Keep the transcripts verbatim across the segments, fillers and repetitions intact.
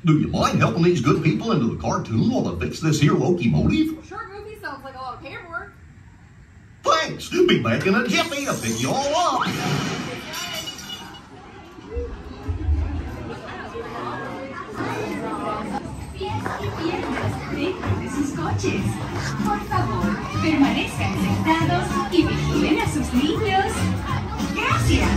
Do you mind helping these good people into the cartoon while I fix this here locomotive? Short movie sounds like a lot of paperwork. Thanks. Be back in a jiffy to pick you all up. Dentro de sus coches. Por favor, permanezcan sentados y vigilen a sus niños. Gracias.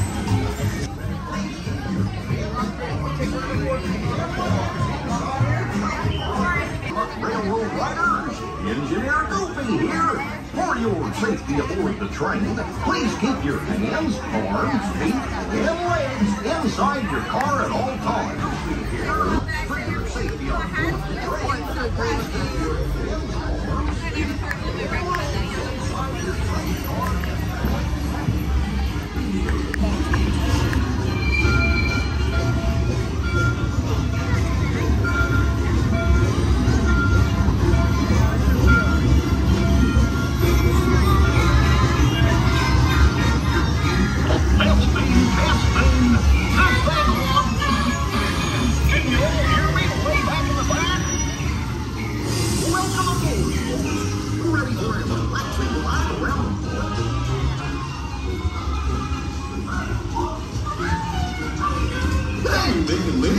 Railroad riders, Engineer Goofy here. For your safety aboard the train, please keep your hands, arms, feet, and legs inside your car at all times. For your safety on board the train, please keep your hands, arms, feet, and legs inside your car. Hey, Micky and Minnie.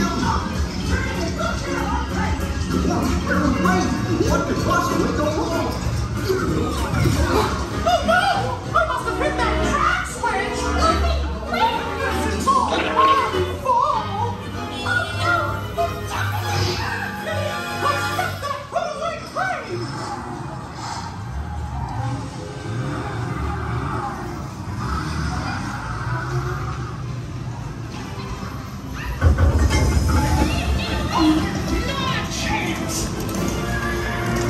What could possibly go wrong? Oh no! I must have hit that track switch! This is all my fault! Oh no! It's definitely Let's stop that rolling train! Not a chance.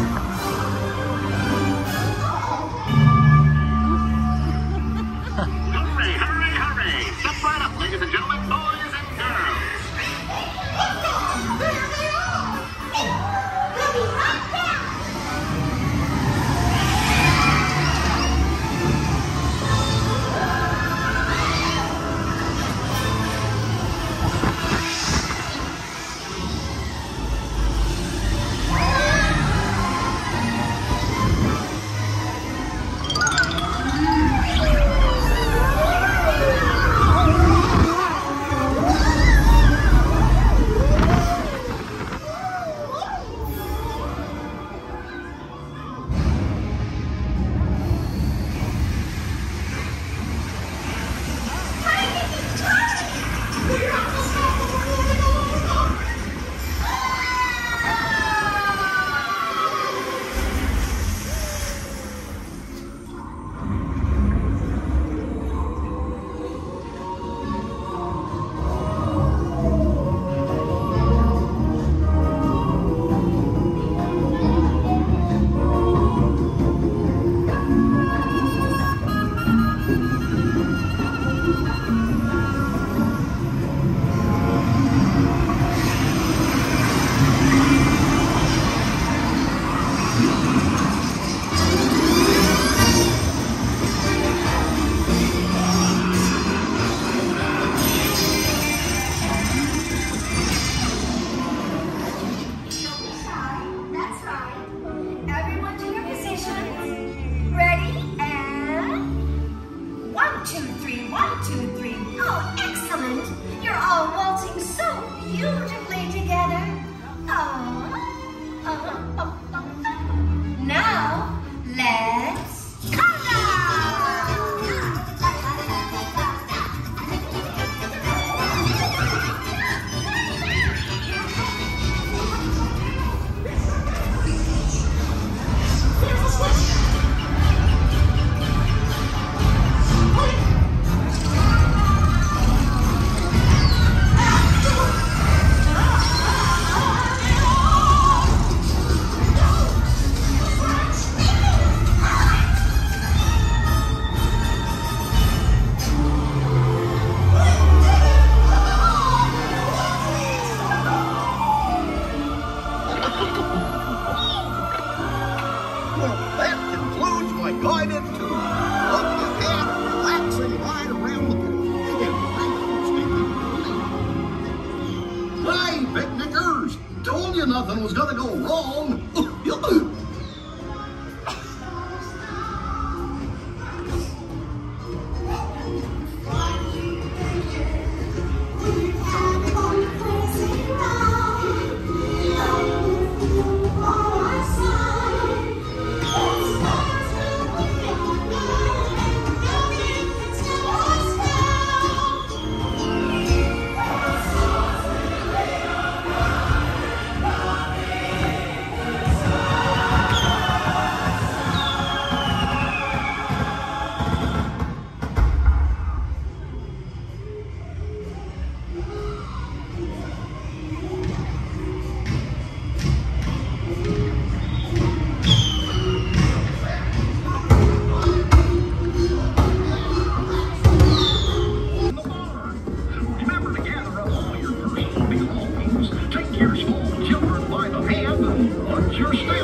you nothing was gonna go wrong. Your